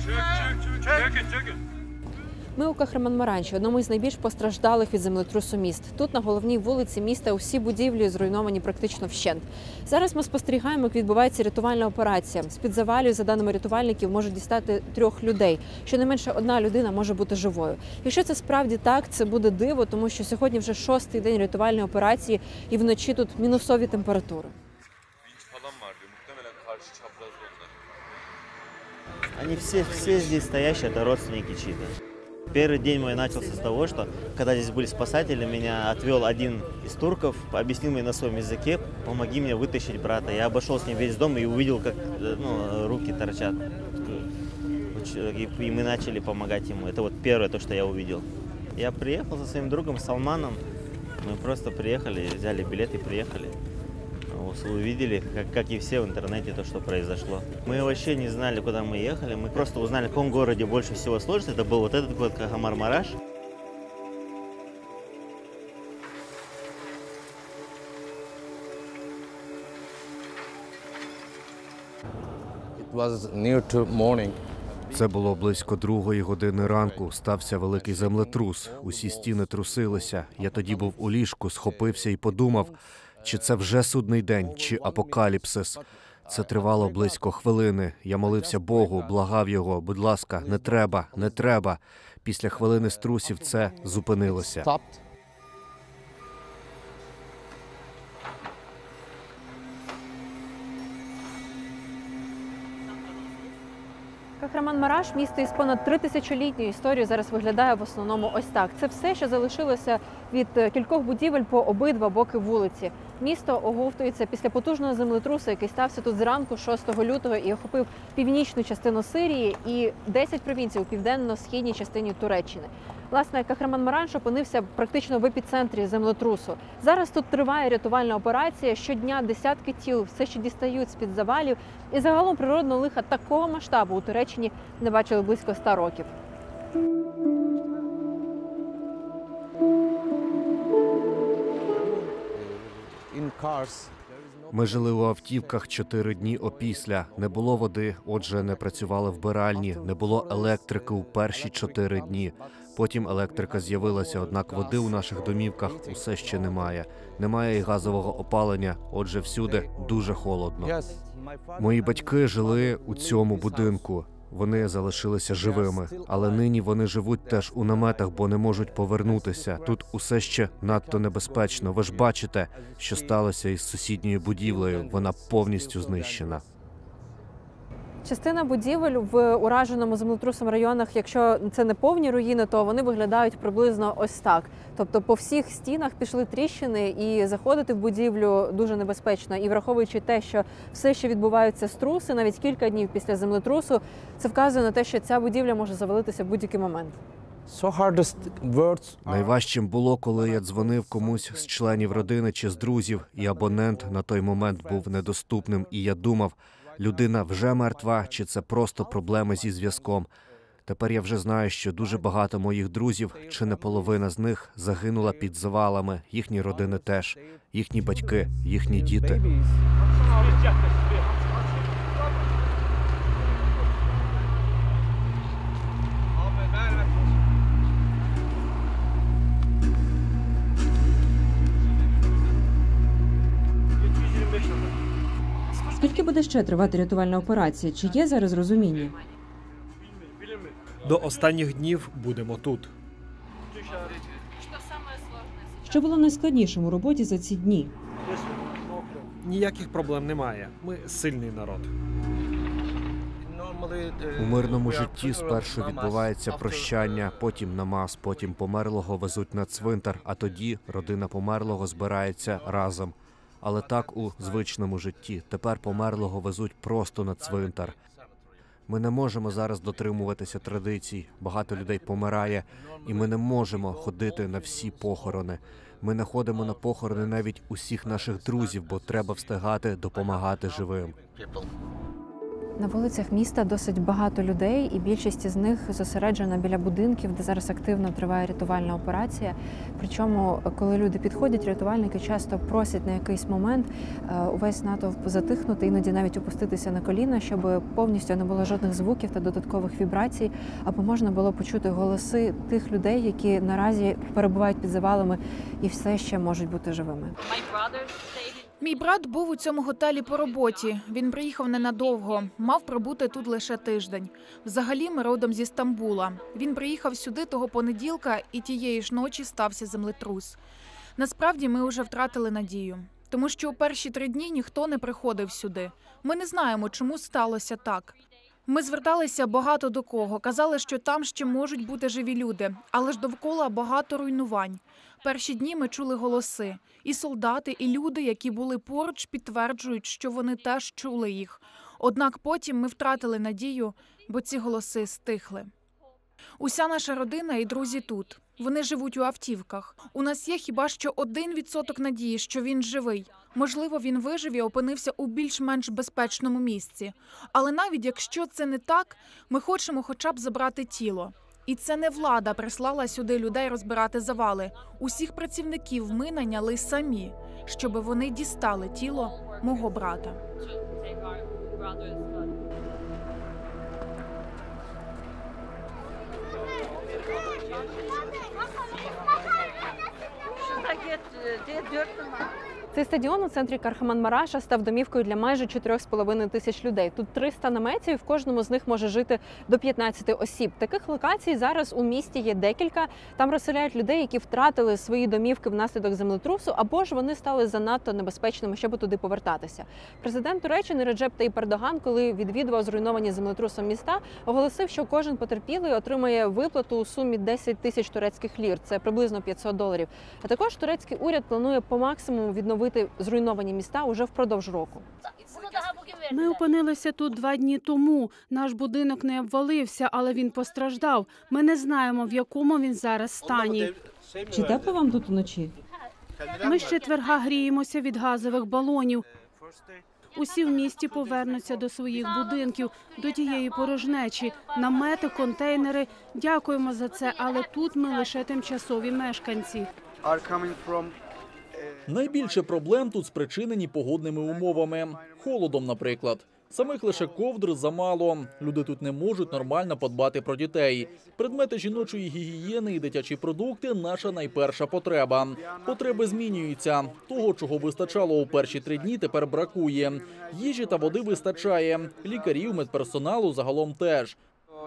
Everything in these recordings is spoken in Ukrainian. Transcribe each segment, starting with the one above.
Ми у Кахраман-Маранші, одному із найбільш постраждалих від землетрусу міст. Тут, на головній вулиці міста, усі будівлі зруйновані практично вщент. Зараз ми спостерігаємо, як відбувається рятувальна операція. З-під завалів, за даними рятувальників, можуть дістати 3 людей. Щонайменше 1 людина може бути живою. Якщо це справді так, це буде диво, тому що сьогодні вже 6-й день рятувальної операції і вночі тут мінусові температури. Они все здесь стоящие, это родственники чьи-то. Первый день мой начался с того, что когда здесь были спасатели, меня отвел один из турков, объяснил мне на своем языке: помоги мне вытащить брата. Я обошел с ним весь дом и увидел, как руки торчат. И мы начали помогать ему. Это вот первое, то, что я увидел. Я приехал со своим другом Салманом. Мы просто приехали, взяли билет и приехали. Увидели, как и все в интернете, то, что произошло. Мы вообще не знали, куда мы ехали. Мы просто узнали, в каком городе больше всего сложится. Это был вот этот город Кахраман-Мараш. It was near to morning. Це було близько 2-ї години ранку. Стався великий землетрус. Усі стіни трусилися. Я тоді був у ліжку, схопився і подумав, чи це вже судний день, чи апокаліпсис. Це тривало близько хвилини. Я молився Богу, благав його: будь ласка, не треба, не треба. Після хвилини струсів це зупинилося. Кахраман-Мараш, місто із понад 3000-літньою історією, зараз виглядає в основному ось так. Це все, що залишилося від кількох будівель по обидва боки вулиці. Місто оговтується після потужного землетрусу, який стався тут зранку 6 лютого і охопив північну частину Сирії і 10 провінцій у південно-східній частині Туреччини. Власне, Кахраман-Маранш опинився практично в епіцентрі землетрусу. Зараз тут триває рятувальна операція. Щодня десятки тіл все ще дістають з-під завалів. І загалом природного лиха такого масштабу у Туреччині не бачили близько 100 років. Ми жили у автівках 4 дні опісля. Не було води, отже, не працювали вбиральні, не було електрики у перші 4 дні. Потім електрика з'явилася, однак води у наших домівках усе ще немає. Немає і газового опалення, отже, всюди дуже холодно. Мої батьки жили у цьому будинку. Вони залишилися живими, але нині вони живуть теж у наметах, бо не можуть повернутися. Тут усе ще надто небезпечно. Ви ж бачите, що сталося із сусідньою будівлею. Вона повністю знищена. Частина будівель в ураженому землетрусом районах, якщо це не повні руїни, то вони виглядають приблизно ось так. Тобто по всіх стінах пішли тріщини і заходити в будівлю дуже небезпечно. І враховуючи те, що все ще відбуваються струси, навіть кілька днів після землетрусу, це вказує на те, що ця будівля може завалитися в будь-який момент. Найважчим було, коли я дзвонив комусь з членів родини чи з друзів, і абонент на той момент був недоступним, і я думав, людина вже мертва, чи це просто проблеми зі зв'язком. Тепер я вже знаю, що дуже багато моїх друзів, чи не половина з них, загинула під завалами, їхні родини теж, їхні батьки, їхні діти. Скільки буде ще тривати рятувальна операція? Чи є зараз розуміння? До останніх днів будемо тут. Що було найскладнішим у роботі за ці дні? Ніяких проблем немає. Ми сильний народ. У мирному житті спершу відбувається прощання, потім намаз, потім померлого везуть на цвинтар, а тоді родина померлого збирається разом. Але так у звичному житті. Тепер померлого везуть просто на цвинтар. Ми не можемо зараз дотримуватися традицій. Багато людей помирає, і ми не можемо ходити на всі похорони. Ми не ходимо на похорони навіть усіх наших друзів, бо треба встигати допомагати живим. На вулицях міста досить багато людей, і більшість із них зосереджена біля будинків, де зараз активно триває рятувальна операція. Причому, коли люди підходять, рятувальники часто просять на якийсь момент увесь натовп затихнути, іноді навіть опуститися на коліна, щоб повністю не було жодних звуків та додаткових вібрацій, аби можна було почути голоси тих людей, які наразі перебувають під завалами і все ще можуть бути живими. Мій брат був у цьому готелі по роботі. Він приїхав ненадовго, мав пробути тут лише тиждень. Взагалі ми родом зі Стамбула. Він приїхав сюди того понеділка, і тієї ж ночі стався землетрус. Насправді ми вже втратили надію, тому що у перші 3 дні ніхто не приходив сюди. Ми не знаємо, чому сталося так. Ми зверталися багато до кого, казали, що там ще можуть бути живі люди, але ж довкола багато руйнувань. Перші дні ми чули голоси. І солдати, і люди, які були поруч, підтверджують, що вони теж чули їх. Однак потім ми втратили надію, бо ці голоси стихли. Уся наша родина і друзі тут. Вони живуть у автівках. У нас є хіба що 1% надії, що він живий. Можливо, він вижив і опинився у більш-менш безпечному місці. Але навіть якщо це не так, ми хочемо хоча б забрати тіло. І це не влада прислала сюди людей розбирати завали. Усіх працівників ми найняли самі, щоб вони дістали тіло мого брата. Цей стадіон у центрі Kahramanmaraş'a став домівкою для майже 4,5 тисяч людей. Тут 300 наметів, і в кожному з них може жити до 15 осіб. Таких локацій зараз у місті є декілька. Там розселяють людей, які втратили свої домівки внаслідок землетрусу, або ж вони стали занадто небезпечними, щоб туди повертатися. Президент Туреччини Реджеп Таїп Ердоган, коли відвідував зруйновані землетрусом міста, оголосив, що кожен потерпілий отримає виплату у сумі 10 тисяч турецьких лір. Це приблизно $500. А також турецький уряд планує по максимуму відновити зруйновані міста уже впродовж року. Ми опинилися тут 2 дні тому. Наш будинок не обвалився, але він постраждав. Ми не знаємо, в якому він зараз стані. Чи тепло вам тут вночі? Ми з четверга гріємося від газових балонів. Усі в місті повернуться до своїх будинків, до тієї порожнечі. Намети, контейнери. Дякуємо за це, але тут ми лише тимчасові мешканці. Найбільше проблем тут спричинені погодними умовами. Холодом, наприклад. Самих лише ковдр замало. Люди тут не можуть нормально подбати про дітей. Предмети жіночої гігієни і дитячі продукти – наша найперша потреба. Потреби змінюються. Того, чого вистачало у перші 3 дні, тепер бракує. Їжі та води вистачає. Лікарів, медперсоналу загалом теж.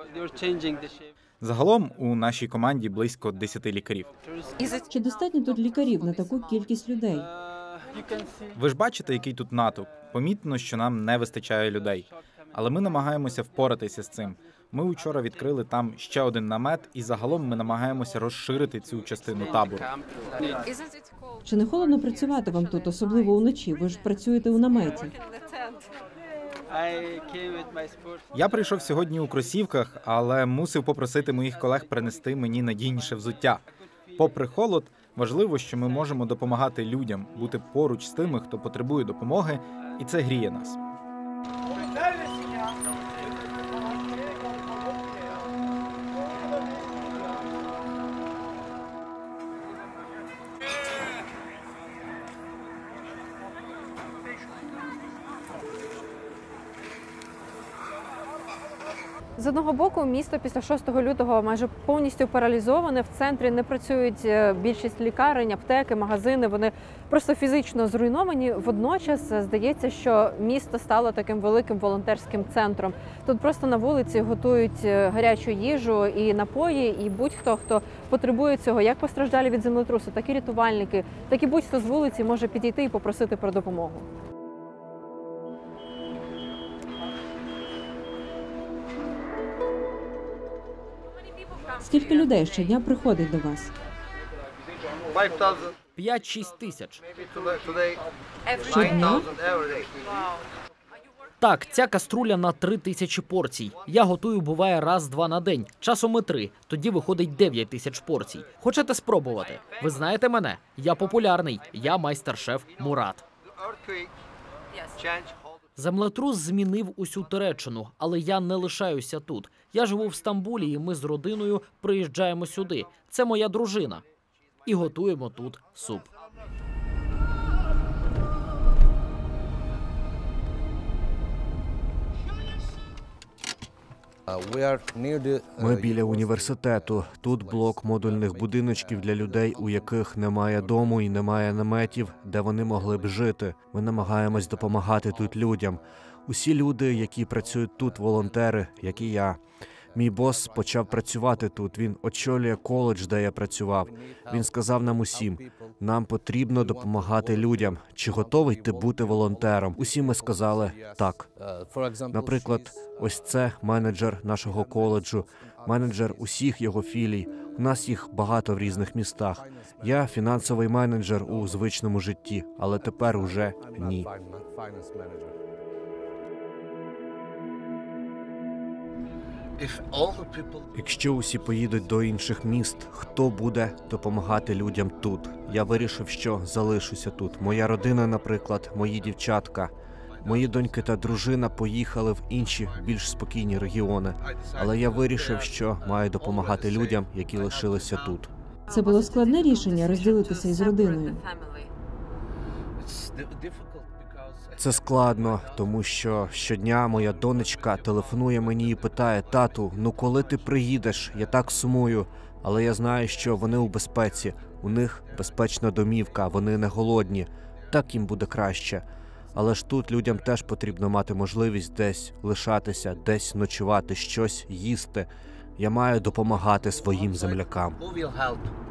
Загалом у нашій команді близько 10 лікарів. Чи достатньо тут лікарів на таку кількість людей? Ви ж бачите, який тут натовп. Помітно, що нам не вистачає людей. Але ми намагаємося впоратися з цим. Ми вчора відкрили там ще 1 намет, і загалом ми намагаємося розширити цю частину табору. Чи не холодно працювати вам тут, особливо уночі? Ви ж працюєте у наметі. Я прийшов сьогодні у кросівках, але мусив попросити моїх колег принести мені надійніше взуття. Попри холод, важливо, що ми можемо допомагати людям, бути поруч з тими, хто потребує допомоги, і це гріє нас. З одного боку, місто після 6 лютого майже повністю паралізоване. В центрі не працюють більшість лікарень, аптеки, магазини. Вони просто фізично зруйновані. Водночас здається, що місто стало таким великим волонтерським центром. Тут просто на вулиці готують гарячу їжу і напої, і будь-хто, хто потребує цього, як постраждалі від землетрусу, так і рятувальники, так і будь-хто з вулиці може підійти і попросити про допомогу. Скільки людей щодня приходить до вас? 5-6 тисяч. Щодня? Так, ця каструля на 3000 порцій. Я готую, буває, раз-два на день. Часом і 3. Тоді виходить 9000 порцій. Хочете спробувати? Ви знаєте мене? Я популярний. Я майстер-шеф Мурат. Землетрус змінив усю Туреччину, але я не лишаюся тут. Я живу в Стамбулі, і ми з родиною приїжджаємо сюди. Це моя дружина. І готуємо тут суп. Ми біля університету. Тут блок модульних будиночків для людей, у яких немає дому і немає наметів, де вони могли б жити. Ми намагаємось допомагати тут людям. Усі люди, які працюють тут, волонтери, як і я. Мій бос почав працювати тут. Він очолює коледж, де я працював. Він сказав нам усім: нам потрібно допомагати людям. Чи готовий ти бути волонтером? Усі ми сказали так. Наприклад, ось це менеджер нашого коледжу, менеджер усіх його філій. У нас їх багато в різних містах. Я фінансовий менеджер у звичному житті, але тепер уже ні. Якщо усі поїдуть до інших міст, хто буде допомагати людям тут? Я вирішив, що залишуся тут. Моя родина, наприклад, мої дівчатка. Мої доньки та дружина поїхали в інші, більш спокійні регіони. Але я вирішив, що маю допомагати людям, які лишилися тут. Це було складне рішення розділитися із родиною. Це складно, тому що щодня моя донечка телефонує мені і питає: тату, ну коли ти приїдеш? Я так сумую. Але я знаю, що вони у безпеці. У них безпечна домівка, вони не голодні. Так їм буде краще. Але ж тут людям теж потрібно мати можливість десь лишатися, десь ночувати, щось їсти. Я маю допомагати своїм землякам.